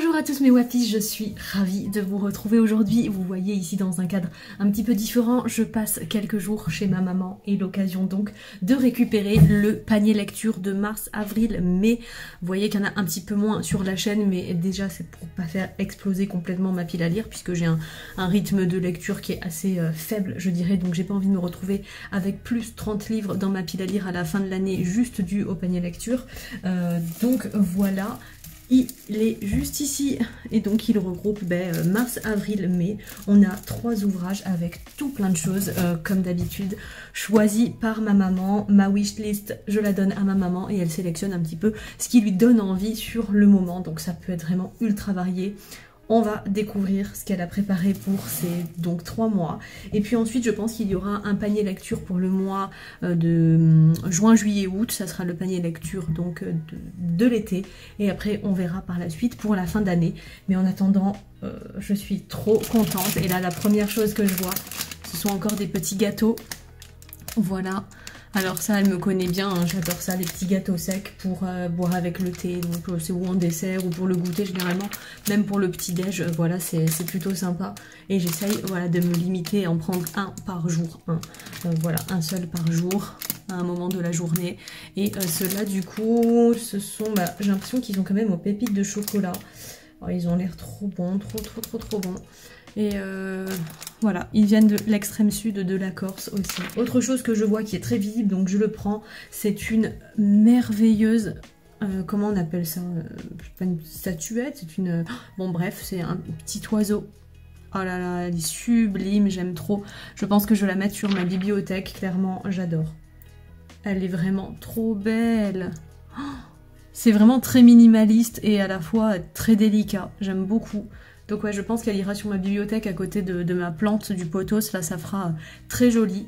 Bonjour à tous mes wapis, je suis ravie de vous retrouver aujourd'hui. Vous voyez ici dans un cadre un petit peu différent, je passe quelques jours chez ma maman et l'occasion donc de récupérer le panier lecture de mars, avril, mai. Vous voyez qu'il y en a un petit peu moins sur la chaîne, mais déjà c'est pour pas faire exploser complètement ma pile à lire puisque j'ai un rythme de lecture qui est assez faible je dirais, donc j'ai pas envie de me retrouver avec plus 30 livres dans ma pile à lire à la fin de l'année juste dû au panier lecture. Donc voilà. Il est juste ici et donc il regroupe mars, avril, mai. On a 3 ouvrages avec tout plein de choses comme d'habitude choisis par ma maman. Ma wishlist, je la donne à ma maman et elle sélectionne un petit peu ce qui lui donne envie sur le moment. Donc ça peut être vraiment ultra varié. On va découvrir ce qu'elle a préparé pour ces donc 3 mois. Et puis ensuite, je pense qu'il y aura un panier lecture pour le mois de juin, juillet, août. Ça sera le panier lecture donc de l'été. Et après, on verra par la suite pour la fin d'année. Mais en attendant, je suis trop contente. Et là, la première chose que je vois, ce sont encore des petits gâteaux. Voilà. Alors ça, elle me connaît bien, hein, j'adore ça, les petits gâteaux secs pour boire avec le thé, donc c'est ou en dessert ou pour le goûter généralement, même pour le petit déj, voilà, c'est plutôt sympa. Et j'essaye voilà, de me limiter à en prendre un par jour, voilà, un seul par jour, à un moment de la journée. Et ceux-là du coup, ce sont, j'ai l'impression qu'ils sont quand même aux pépites de chocolat. Alors, ils ont l'air trop bons, trop bons. Et voilà, ils viennent de l'extrême sud de la Corse aussi. Autre chose que je vois qui est très visible, donc je le prends, c'est une merveilleuse, comment on appelle ça, pas une statuette, c'est une... Bon bref, c'est un petit oiseau. Oh là là, elle est sublime, j'aime trop. Je pense que je vais la mettre sur ma bibliothèque, clairement, j'adore. Elle est vraiment trop belle. C'est vraiment très minimaliste et à la fois très délicat, j'aime beaucoup. Donc ouais, je pense qu'elle ira sur ma bibliothèque à côté de ma plante du pothos, là ça fera très joli.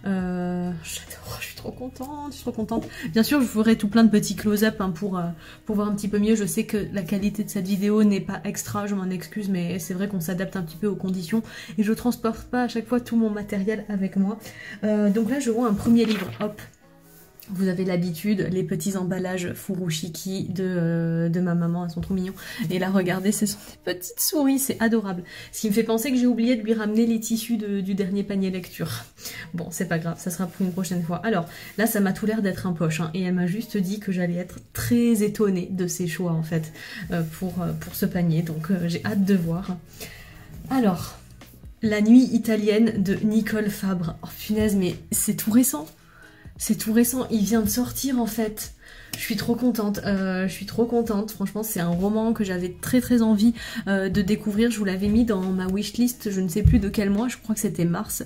J'adore, je suis trop contente, Bien sûr, je ferai tout plein de petits close-up hein, pour voir un petit peu mieux. Je sais que la qualité de cette vidéo n'est pas extra, je m'en excuse, mais c'est vrai qu'on s'adapte un petit peu aux conditions et je transporte pas à chaque fois tout mon matériel avec moi. Donc là, je vois un premier livre, hop. Vous avez l'habitude, les petits emballages furushiki de ma maman, elles sont trop mignons. Et là, regardez, ce sont des petites souris, c'est adorable. Ce qui me fait penser que j'ai oublié de lui ramener les tissus du dernier panier lecture. Bon, c'est pas grave, ça sera pour une prochaine fois. Alors, là, ça m'a tout l'air d'être un poche, hein, et elle m'a juste dit que j'allais être très étonnée de ses choix, en fait, pour ce panier. Donc, j'ai hâte de voir. Alors, La nuit italienne de Nicole Fabre. Oh, punaise, mais c'est tout récent. C'est tout récent, il vient de sortir en fait. Je suis trop contente, franchement c'est un roman que j'avais très envie de découvrir. Je vous l'avais mis dans ma wishlist, je ne sais plus de quel mois, je crois que c'était mars.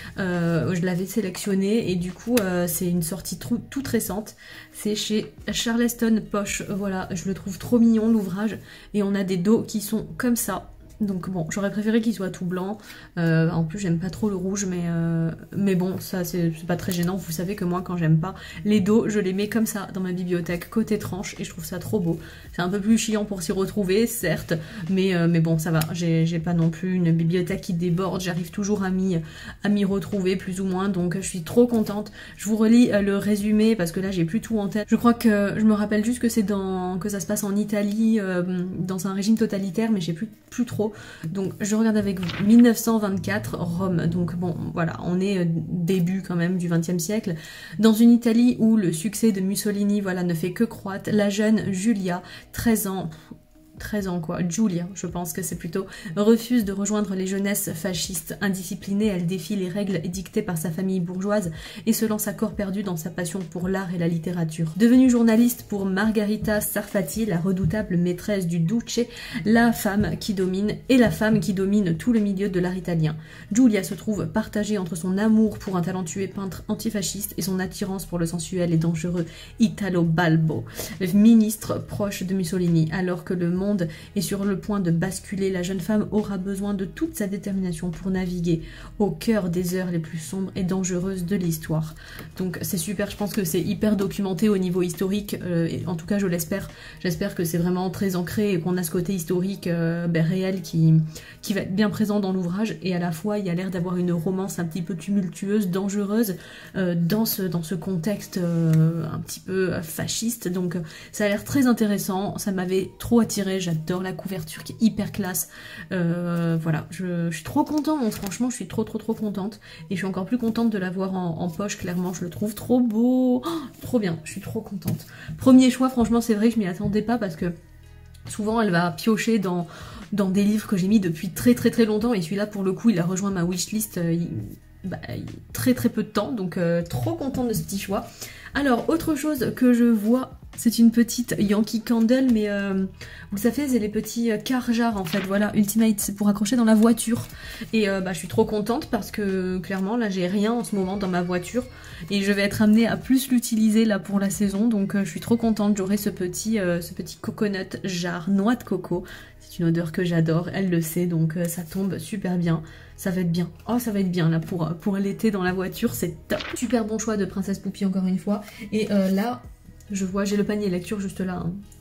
Je l'avais sélectionné et du coup c'est une sortie toute récente. C'est chez Charleston Poche, voilà, je le trouve trop mignon l'ouvrage. Et on a des dos qui sont comme ça. Donc bon, j'aurais préféré qu'il soit tout blanc. En plus, j'aime pas trop le rouge, mais bon, ça c'est pas très gênant. Vous savez que moi, quand j'aime pas les dos, je les mets comme ça dans ma bibliothèque, côté tranche, et je trouve ça trop beau. C'est un peu plus chiant pour s'y retrouver, certes, mais bon, ça va. J'ai pas non plus une bibliothèque qui déborde. J'arrive toujours à m'y retrouver, plus ou moins, donc je suis trop contente. Je vous relis le résumé, parce que là, j'ai plus tout en tête. Je crois que je me rappelle juste que que ça se passe en Italie, dans un régime totalitaire, mais j'ai plus trop. Donc je regarde avec vous. 1924, Rome. Donc bon, voilà, on est début quand même du XXe siècle. Dans une Italie où le succès de Mussolini, voilà, ne fait que croître, la jeune Giulia, 13 ans quoi, Giulia, je pense que c'est plutôt, refuse de rejoindre les jeunesses fascistes. Indisciplinée, elle défie les règles édictées par sa famille bourgeoise et se lance à corps perdu dans sa passion pour l'art et la littérature. Devenue journaliste pour Margherita Sarfatti, la redoutable maîtresse du Duce, la femme qui domine tout le milieu de l'art italien. Giulia se trouve partagée entre son amour pour un talentueux peintre antifasciste et son attirance pour le sensuel et dangereux Italo Balbo, le ministre proche de Mussolini. Alors que le monde est sur le point de basculer, la jeune femme aura besoin de toute sa détermination pour naviguer au cœur des heures les plus sombres et dangereuses de l'histoire. Donc c'est super, je pense que c'est hyper documenté au niveau historique, et en tout cas je l'espère. J'espère que c'est vraiment très ancré et qu'on a ce côté historique réel qui va être bien présent dans l'ouvrage, et à la fois il y a l'air d'avoir une romance un petit peu tumultueuse, dangereuse dans ce contexte un petit peu fasciste, donc ça a l'air très intéressant, ça m'avait trop attiré. fait, j'adore la couverture qui est hyper classe. Voilà, je suis trop contente, franchement je suis trop contente. Et je suis encore plus contente de l'avoir en poche, clairement, je le trouve trop beau. Oh, trop bien, je suis trop contente. Premier choix, franchement c'est vrai que je m'y attendais pas parce que souvent elle va piocher dans des livres que j'ai mis depuis très longtemps et celui-là pour le coup il a rejoint ma wishlist très peu de temps, donc trop contente de ce petit choix. Alors autre chose que je vois, c'est une petite Yankee Candle, mais vous savez c'est les petits car-jars en fait, voilà, Ultimate, c'est pour accrocher dans la voiture. Et je suis trop contente parce que clairement là j'ai rien en ce moment dans ma voiture et je vais être amenée à plus l'utiliser là pour la saison, donc je suis trop contente. J'aurai ce petit coconut jar, noix de coco, c'est une odeur que j'adore, elle le sait, donc ça tombe super bien. Ça va être bien. Oh, ça va être bien là pour l'été dans la voiture, c'est top. Super bon choix de Princesse Poupie encore une fois. Et là, je vois, j'ai le panier lecture juste là.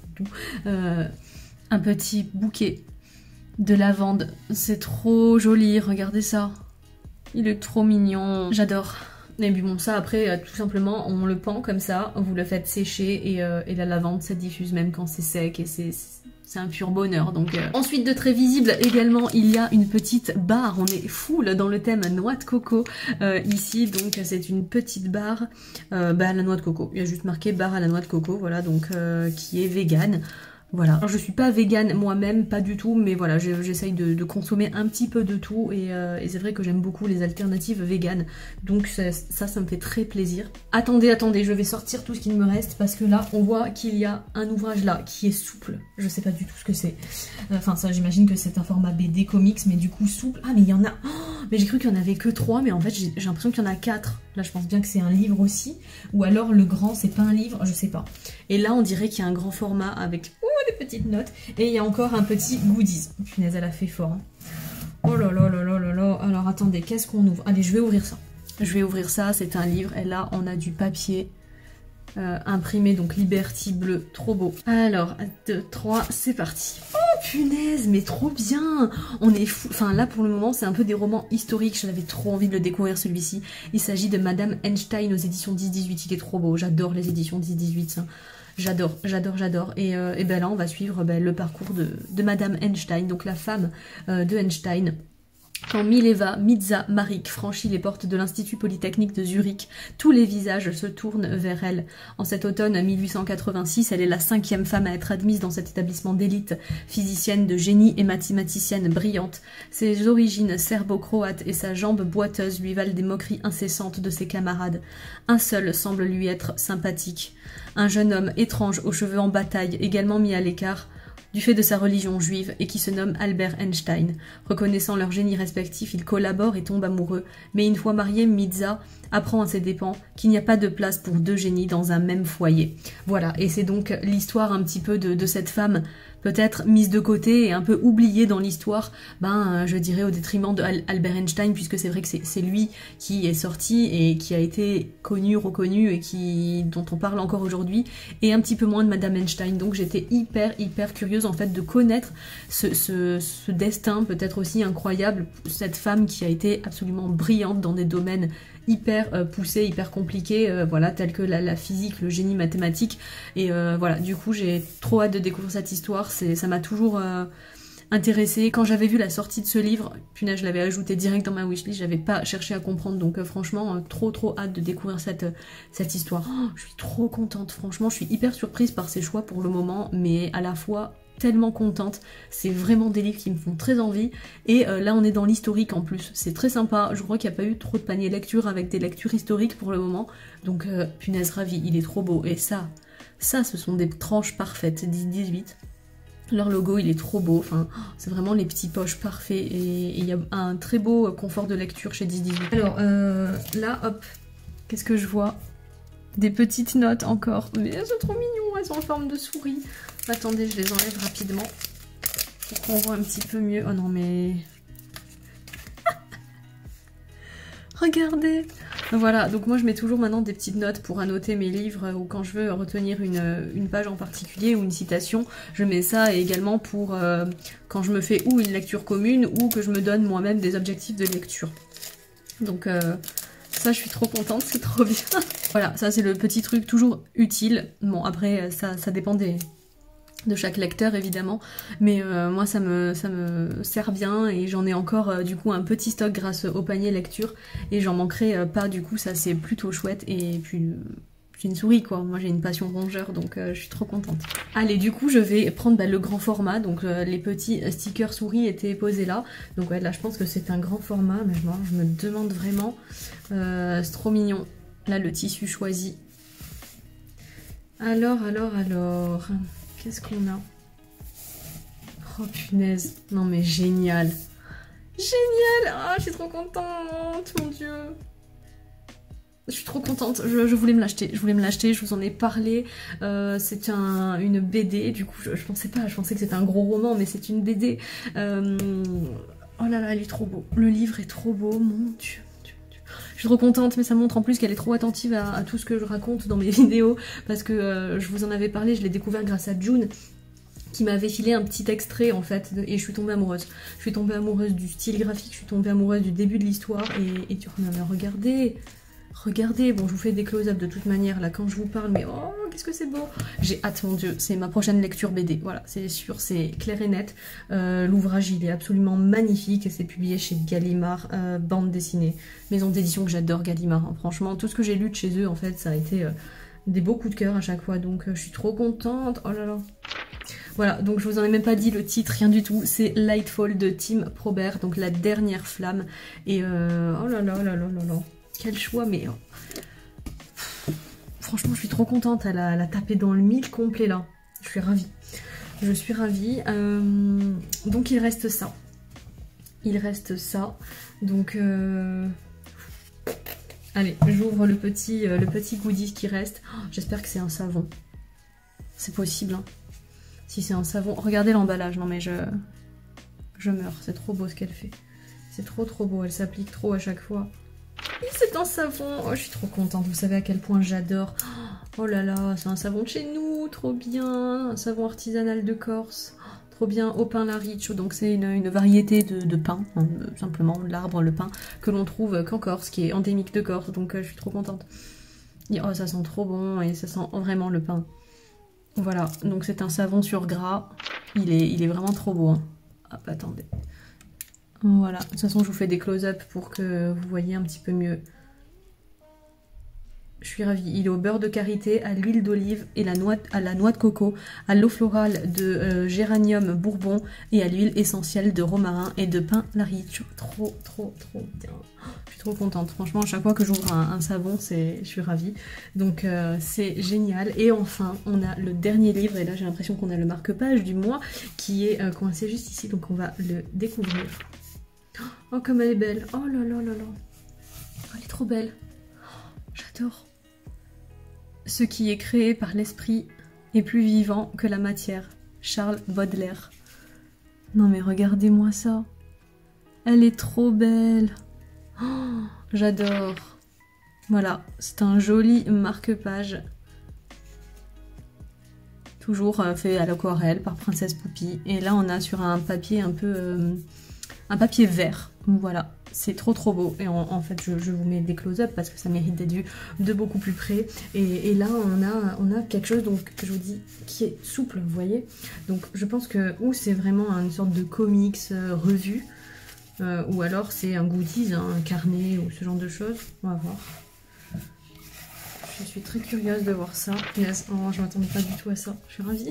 Hein, un petit bouquet de lavande. C'est trop joli, regardez ça. Il est trop mignon. J'adore. Et puis bon, ça après, tout simplement, on le pend comme ça, vous le faites sécher et la lavande, ça diffuse même quand c'est sec et c'est un pur bonheur. Donc ensuite de très visible également, il y a une petite barre. On est full dans le thème noix de coco ici, donc c'est une petite barre à la noix de coco. Il y a juste marqué barre à la noix de coco, voilà, donc qui est vegan. Voilà, alors je suis pas végane moi-même, pas du tout, mais voilà, j'essaye de consommer un petit peu de tout et c'est vrai que j'aime beaucoup les alternatives véganes, donc ça me fait très plaisir. Attendez, je vais sortir tout ce qu'il me reste parce que là on voit qu'il y a un ouvrage là qui est souple, je sais pas du tout ce que c'est. Enfin ça j'imagine que c'est un format BD comics, mais du coup souple. Ah mais il y en a, oh, mais j'ai cru qu'il y en avait que 3, mais en fait j'ai l'impression qu'il y en a 4. Là je pense bien que c'est un livre aussi, ou alors le grand c'est pas un livre, je sais pas. Et là on dirait qu'il y a un grand format avec des petites notes, et il y a encore un petit goodies. Punaise, elle a fait fort. Hein. Oh là là là là là là. Alors attendez, qu'est-ce qu'on ouvre? Allez, je vais ouvrir ça. Je vais ouvrir ça, c'est un livre, et là on a du papier imprimé, donc Liberty bleu, trop beau. Alors, 1, 2, 3, c'est parti. Oh punaise, mais trop bien. On est fou. Enfin là pour le moment c'est un peu des romans historiques, j'avais trop envie de le découvrir celui-ci. Il s'agit de Madame Einstein aux éditions 10-18, il est trop beau, j'adore les éditions 10-18 ça. J'adore. Et ben là, on va suivre le parcours de Madame Einstein, donc la femme de Einstein. Quand Mileva Mitza-Marik franchit les portes de l'Institut Polytechnique de Zurich, tous les visages se tournent vers elle. En cet automne 1886, elle est la 5e femme à être admise dans cet établissement d'élite, physicienne de génie et mathématicienne brillante. Ses origines serbo-croates et sa jambe boiteuse lui valent des moqueries incessantes de ses camarades. Un seul semble lui être sympathique. Un jeune homme étrange aux cheveux en bataille, également mis à l'écart du fait de sa religion juive et qui se nomme Albert Einstein. Reconnaissant leur génie respectif, ils collaborent et tombent amoureux. Mais une fois marié, Mitza apprend à ses dépens qu'il n'y a pas de place pour 2 génies dans un même foyer. Voilà, et c'est donc l'histoire un petit peu de cette femme peut-être mise de côté et un peu oubliée dans l'histoire, je dirais au détriment d'Albert Einstein, puisque c'est vrai que c'est lui qui est sorti et qui a été connu, reconnu et dont on parle encore aujourd'hui, et un petit peu moins de Madame Einstein. Donc j'étais hyper curieuse en fait de connaître ce destin peut-être aussi incroyable, cette femme qui a été absolument brillante dans des domaines hyper poussé, hyper compliqué, voilà, tel que la physique, le génie mathématique, et voilà, du coup j'ai trop hâte de découvrir cette histoire, ça m'a toujours intéressée. Quand j'avais vu la sortie de ce livre, punaise, je l'avais ajouté direct dans ma wishlist, j'avais pas cherché à comprendre, donc franchement, trop hâte de découvrir cette histoire. Oh, je suis trop contente, franchement, je suis hyper surprise par ces choix pour le moment, mais à la fois tellement contente, c'est vraiment des livres qui me font très envie, et là on est dans l'historique en plus, c'est très sympa, je crois qu'il n'y a pas eu trop de panier lecture avec des lectures historiques pour le moment, donc punaise ravie, il est trop beau, et ça ce sont des tranches parfaites, 10-18, leur logo il est trop beau, enfin c'est vraiment les petits poches parfaits, et il y a un très beau confort de lecture chez 10-18. Alors là hop, qu'est-ce que je vois? Des petites notes encore, mais elles sont trop mignons, elles sont en forme de souris. Attendez, je les enlève rapidement pour qu'on voit un petit peu mieux. Oh non mais... Regardez. Voilà, donc moi je mets toujours maintenant des petites notes pour annoter mes livres, ou quand je veux retenir une page en particulier ou une citation, je mets ça, et également pour quand je me fais ou une lecture commune ou que je me donne moi-même des objectifs de lecture. Donc ça je suis trop contente, c'est trop bien. Voilà, ça c'est le petit truc toujours utile. Bon après ça dépend de chaque lecteur évidemment, mais moi ça me sert bien et j'en ai encore du coup un petit stock grâce au panier lecture et j'en manquerai pas, du coup ça c'est plutôt chouette. Et puis j'ai une souris quoi, moi j'ai une passion rongeur, donc je suis trop contente. Allez, du coup je vais prendre le grand format, donc les petits stickers souris étaient posés là, donc ouais là je pense que c'est un grand format, mais je me demande vraiment, c'est trop mignon, là le tissu choisi. Alors, qu'est-ce qu'on a? Oh punaise, non mais génial. Génial. Ah, je suis trop contente, mon dieu. Je suis trop contente, je voulais me l'acheter, je vous en ai parlé. C'est une BD, du coup je pensais pas, je pensais que c'était un gros roman, mais c'est une BD. Oh là là, elle est trop beau, le livre est trop beau, mon dieu. Je suis trop contente, mais ça montre en plus qu'elle est trop attentive à tout ce que je raconte dans mes vidéos, parce que je vous en avais parlé, je l'ai découvert grâce à June, qui m'avait filé un petit extrait en fait, et je suis tombée amoureuse. Je suis tombée amoureuse du style graphique, je suis tombée amoureuse du début de l'histoire, et tu regardez, bon je vous fais des close-up de toute manière là quand je vous parle, mais oh qu'est-ce que c'est beau. J'ai hâte, mon dieu, c'est ma prochaine lecture BD, voilà, c'est sûr, c'est clair et net. L'ouvrage il est absolument magnifique, c'est publié chez Gallimard, bande dessinée, maison d'édition que j'adore, Gallimard, hein. Franchement tout ce que j'ai lu de chez eux en fait ça a été des beaux coups de cœur à chaque fois, donc je suis trop contente, oh là là. Voilà, donc je vous en ai même pas dit le titre, rien du tout, c'est Lightfall de Tim Probert, donc la dernière flamme, et oh là là là là là là. Quel choix, mais franchement je suis trop contente, elle a tapé dans le mille complet là, je suis ravie, donc il reste ça, donc allez, j'ouvre le petit goodie qui reste. Oh, j'espère que c'est un savon, c'est possible hein. Si c'est un savon, regardez l'emballage, non mais je meurs, c'est trop beau ce qu'elle fait, c'est trop beau, elle s'applique trop à chaque fois. Et c'est un savon, oh je suis trop contente, vous savez à quel point j'adore. Oh là là, c'est un savon de chez nous, trop bien, un savon artisanal de Corse, trop bien, au pain la Riccio, donc c'est une variété de pain, hein, simplement l'arbre, le pain, que l'on trouve qu'en Corse, qui est endémique de Corse, donc je suis trop contente. Et, oh ça sent trop bon, et ça sent vraiment le pain. Voilà, donc c'est un savon sur gras, il est vraiment trop beau, hein. Hop, attendez. Voilà, de toute façon je vous fais des close-up pour que vous voyez un petit peu mieux. Je suis ravie, il est au beurre de karité, à l'huile d'olive et à la noix de coco, à l'eau florale de géranium bourbon et à l'huile essentielle de romarin et de pain la Riccio. Trop bien. Je suis trop contente, franchement à chaque fois que j'ouvre un savon, je suis ravie. Donc c'est génial. Et enfin on a le dernier livre, et là j'ai l'impression qu'on a le marque-page du mois qui est coincé juste ici, donc on va le découvrir. Oh comme elle est belle, oh là là là là, oh, elle est trop belle, oh, j'adore. Ce qui est créé par l'esprit est plus vivant que la matière. Charles Baudelaire. Non mais regardez-moi ça, elle est trop belle, oh, j'adore. Voilà, c'est un joli marque-page. Toujours fait à l'aquarelle par Princesse Poupie. Et là on a sur un papier un peu... un papier vert, voilà, c'est trop beau. Et en fait je vous mets des close-up parce que ça mérite d'être vu de beaucoup plus près. Et là on a quelque chose, donc je vous dis, qui est souple, vous voyez. Donc je pense que ou c'est vraiment une sorte de comics revue, ou alors c'est un goodies, hein, un carnet ou ce genre de choses, on va voir. Je suis très curieuse de voir ça. Yes. Oh, je m'attendais pas du tout à ça, je suis ravie.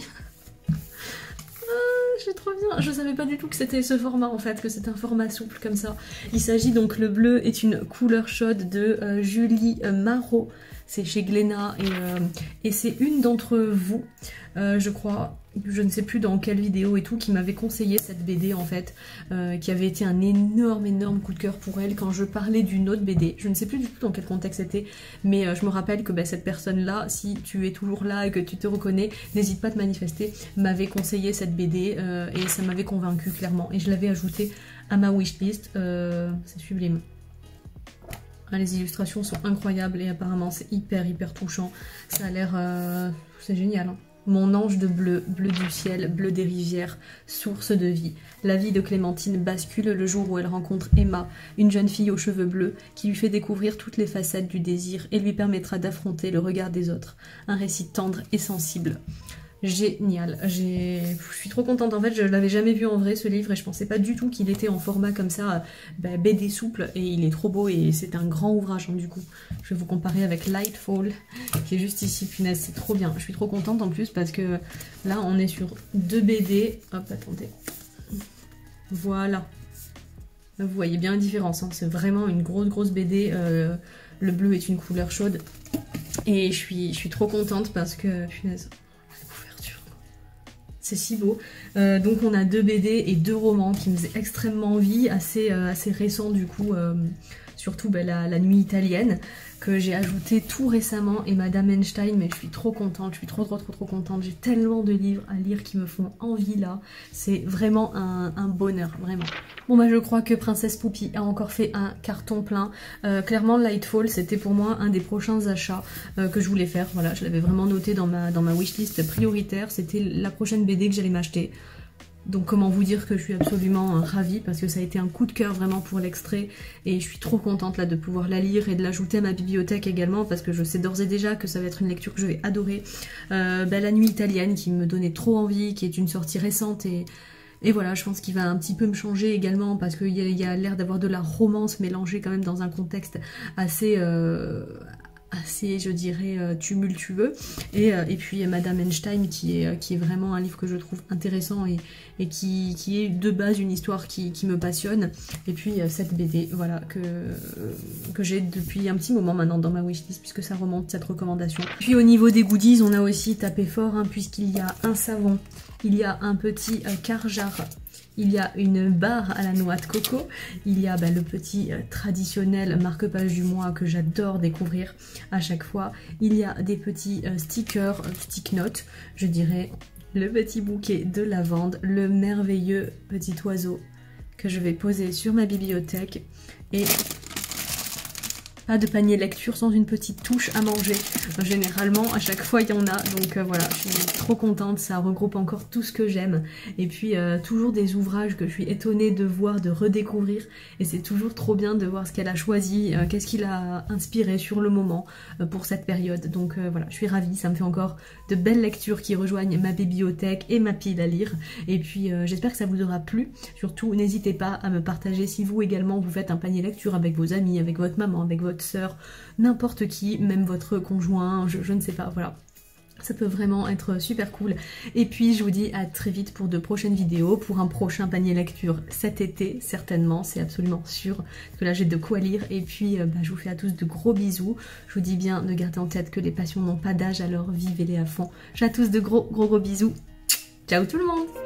C'est trop bien, je savais pas du tout que c'était ce format en fait, que c'était un format souple comme ça. Il s'agit donc, le bleu est une couleur chaude de Julie Marot, c'est chez Glénat, et c'est une d'entre vous, je crois, je ne sais plus dans quelle vidéo et tout, qui m'avait conseillé cette BD en fait, qui avait été un énorme coup de cœur pour elle quand je parlais d'une autre BD. Je ne sais plus du tout dans quel contexte c'était, mais je me rappelle que cette personne-là, si tu es toujours là et que tu te reconnais, n'hésite pas à te manifester, m'avait conseillé cette BD et ça m'avait convaincue clairement. Et je l'avais ajoutée à ma wishlist, c'est sublime. Les illustrations sont incroyables et apparemment c'est hyper touchant. Ça a l'air... c'est génial, hein. Mon ange de bleu, bleu du ciel, bleu des rivières, source de vie. La vie de Clémentine bascule le jour où elle rencontre Emma, une jeune fille aux cheveux bleus, qui lui fait découvrir toutes les facettes du désir et lui permettra d'affronter le regard des autres. Un récit tendre et sensible. génial. Je suis trop contente. En fait, je l'avais jamais vu en vrai ce livre et je pensais pas du tout qu'il était en format comme ça, BD souple, et il est trop beau et c'est un grand ouvrage. Du coup, je vais vous comparer avec Lightfall qui est juste ici. Punaise, c'est trop bien. Je suis trop contente en plus parce que là, on est sur 2 BD. Hop, attendez. Voilà. Vous voyez bien la différence. Hein. C'est vraiment une grosse BD. Le bleu est une couleur chaude et je suis trop contente parce que punaise. C'est si beau. Donc on a 2 BD et 2 romans qui me faisaient extrêmement envie, assez récents du coup, surtout la nuit italienne, que j'ai ajouté tout récemment, et Madame Einstein, mais je suis trop contente, je suis trop contente, j'ai tellement de livres à lire qui me font envie là, c'est vraiment un bonheur, vraiment. Bon bah je crois que Princesse Poupie a encore fait un carton plein. Clairement Lightfall c'était pour moi un des prochains achats que je voulais faire, voilà, je l'avais vraiment noté dans ma wishlist prioritaire, c'était la prochaine BD que j'allais m'acheter. Donc comment vous dire que je suis absolument ravie parce que ça a été un coup de cœur vraiment pour l'extrait et je suis trop contente là de pouvoir la lire et de l'ajouter à ma bibliothèque également parce que je sais d'ores et déjà que ça va être une lecture que je vais adorer. La nuit italienne qui me donnait trop envie, qui est une sortie récente et voilà, je pense qu'il va un petit peu me changer également parce qu'il y a l'air d'avoir de la romance mélangée quand même dans un contexte assez je dirais tumultueux, et puis Madame Einstein qui est vraiment un livre que je trouve intéressant et qui est de base une histoire qui me passionne, et puis cette BD voilà que j'ai depuis un petit moment maintenant dans ma wishlist puisque ça remonte cette recommandation. Puis au niveau des goodies on a aussi tapé fort puisqu'il y a un savon, il y a un petit car-jar, il y a une barre à la noix de coco, il y a le petit traditionnel marque-page du mois que j'adore découvrir à chaque fois, il y a des petits stickers, stick notes, je dirais, le petit bouquet de lavande, le merveilleux petit oiseau que je vais poser sur ma bibliothèque, et pas de panier lecture sans une petite touche à manger. Généralement, à chaque fois, il y en a. Donc voilà, je suis trop contente. Ça regroupe encore tout ce que j'aime. Et puis, toujours des ouvrages que je suis étonnée de voir, de redécouvrir. Et c'est toujours trop bien de voir ce qu'elle a choisi, qu'est-ce qu'il a inspiré sur le moment pour cette période. Donc voilà, je suis ravie. Ça me fait encore de belles lectures qui rejoignent ma bibliothèque et ma pile à lire. Et puis, j'espère que ça vous aura plu. Surtout, n'hésitez pas à me partager si vous également vous faites un panier lecture avec vos amis, avec votre maman, avec votre sœur, n'importe qui, même votre conjoint, je ne sais pas, voilà. Ça peut vraiment être super cool. Et puis je vous dis à très vite pour de prochaines vidéos, pour un prochain panier lecture cet été, certainement, c'est absolument sûr. Parce que là j'ai de quoi lire. Et puis je vous fais à tous de gros bisous. Je vous dis bien de garder en tête que les passions n'ont pas d'âge, alors vivez-les à fond. J'ai à tous de gros bisous. Ciao tout le monde!